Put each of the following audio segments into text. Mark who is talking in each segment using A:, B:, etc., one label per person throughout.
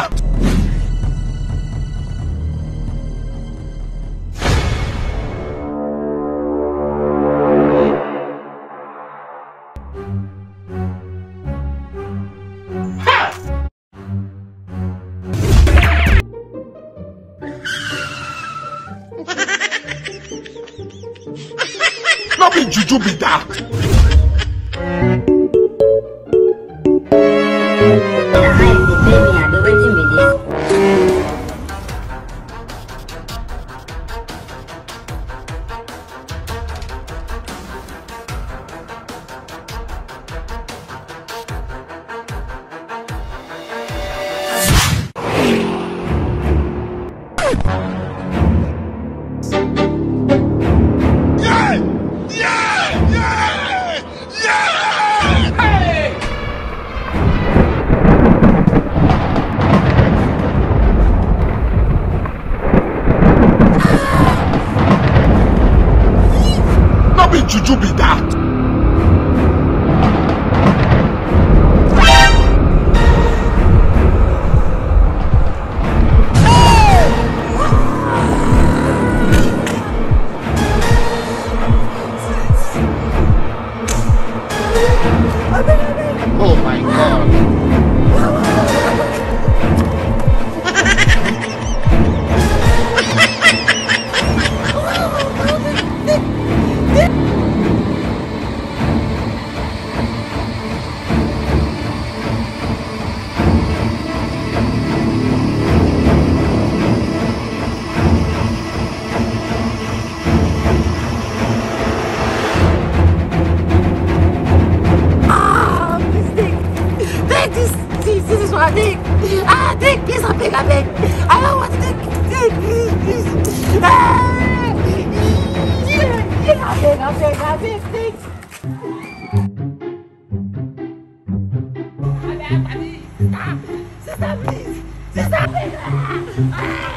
A: that. Not be juju be that. Juju be that. Oh my God.
B: This is what I think. I think this. I think. I don't want to think. I think. Sister, please. Sister, please.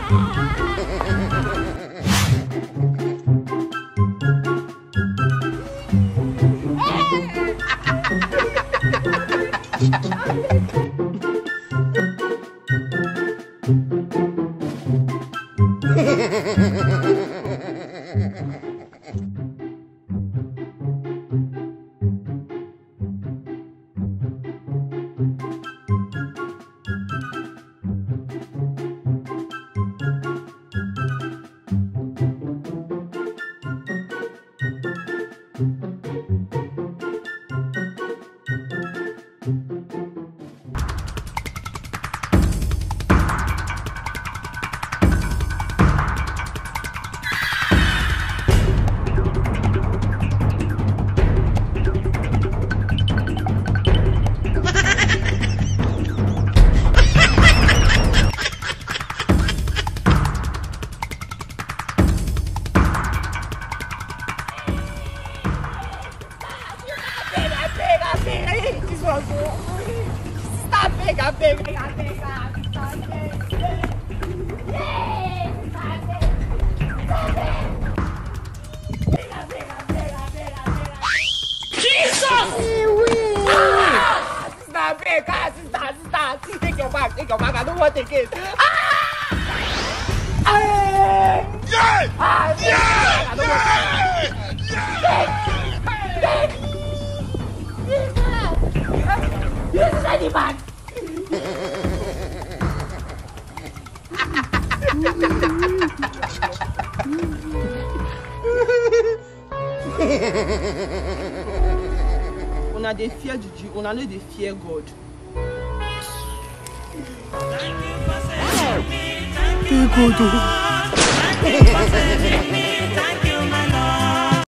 B: Take your back. I don't want to take it. This is any man. Una dey fear Juju, una no dey fear God. Thank you for saving me. Thank you.